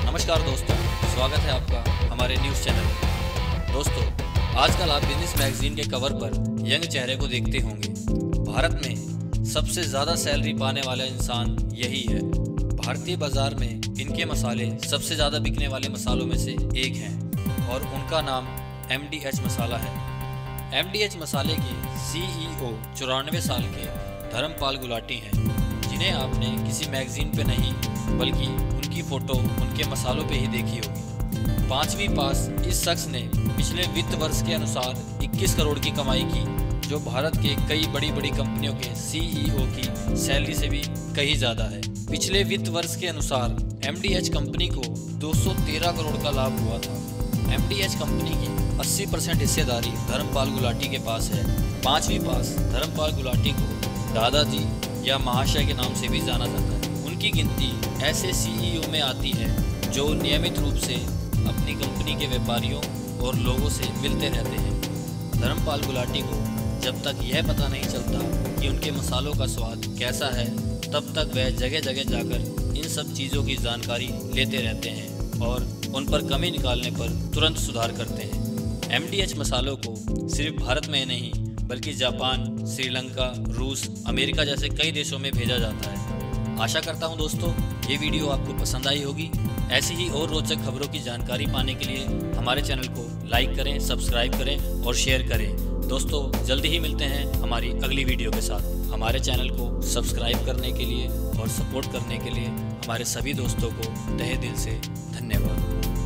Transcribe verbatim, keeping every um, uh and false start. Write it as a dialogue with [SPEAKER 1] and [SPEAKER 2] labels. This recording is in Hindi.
[SPEAKER 1] नमस्कार दोस्तों, स्वागत है आपका हमारे न्यूज़ चैनल में। दोस्तों, आजकल आप बिजनेस मैगजीन के कवर पर यंग चेहरे को देखते होंगे। भारत में सबसे ज़्यादा सैलरी पाने वाला इंसान यही है। भारतीय बाज़ार में इनके मसाले सबसे ज़्यादा बिकने वाले मसालों में से एक हैं और उनका नाम एम डी एच मसाला है। एम डी एच मसाले के सी ई ओ चौरानवे साल के धर्म पाल गुलाटी हैं, जिन्हें आपने किसी मैगजीन पे नहीं बल्कि उनकी फ़ोटो उनके मसालों पे ही देखी होगी। पाँचवीं पास इस शख्स ने पिछले वित्त वर्ष के अनुसार इक्कीस करोड़ की कमाई की, जो भारत के कई बड़ी बड़ी कंपनियों के सी ई ओ की सैलरी से भी कहीं ज़्यादा है। पिछले वित्त वर्ष के अनुसार एम डी एच कंपनी को दो सौ तेरह करोड़ का लाभ हुआ था। एम डी एच कंपनी की अस्सी परसेंट हिस्सेदारी धर्म पाल गुलाटी के पास है। पाँचवीं पास धर्म पाल गुलाटी को दादाजी या महाशय के नाम से भी जाना जाता है। उनकी गिनती ऐसे सी ई ओ में आती है जो नियमित रूप से अपनी कंपनी के व्यापारियों और लोगों से मिलते रहते हैं। धर्म पाल गुलाटी को जब तक यह पता नहीं चलता कि उनके मसालों का स्वाद कैसा है, तब तक वह जगह जगह जाकर इन सब चीज़ों की जानकारी लेते रहते हैं और उन पर कमी निकालने पर तुरंत सुधार करते हैं। एम डी एच मसालों को सिर्फ भारत में नहीं बल्कि जापान, श्रीलंका, रूस, अमेरिका जैसे कई देशों में भेजा जाता है। आशा करता हूं दोस्तों ये वीडियो आपको पसंद आई होगी। ऐसी ही और रोचक खबरों की जानकारी पाने के लिए हमारे चैनल को लाइक करें, सब्सक्राइब करें और शेयर करें। दोस्तों, जल्दी ही मिलते हैं हमारी अगली वीडियो के साथ। हमारे चैनल को सब्सक्राइब करने के लिए और सपोर्ट करने के लिए हमारे सभी दोस्तों को तहे दिल से धन्यवाद।